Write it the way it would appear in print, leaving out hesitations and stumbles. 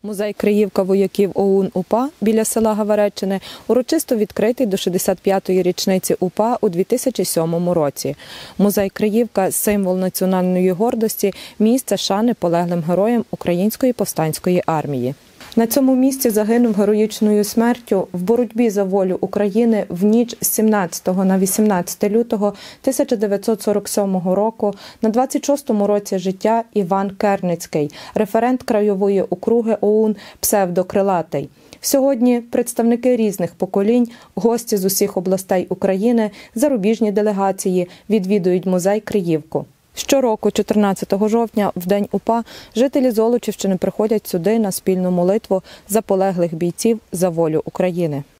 Музей Криївка вояків ОУН-УПА біля села Гавареччини урочисто відкритий до 65-ї річниці УПА у 2007 році. Музей Криївка – символ національної гордості, місце шани полеглим героям Української повстанської армії. На цьому місці загинув героїчною смертю в боротьбі за волю України в ніч з 17 на 18 лютого 1947 року на 26-му році життя Іван Керницький, референт краєвої округи ОУН «Псевдокрилатий». Сьогодні представники різних поколінь, гості з усіх областей України, зарубіжні делегації відвідують музей Криївку. Щороку, 14 жовтня, в День УПА, жителі Золочівщини приходять сюди на спільну молитву за полеглих бійців за волю України.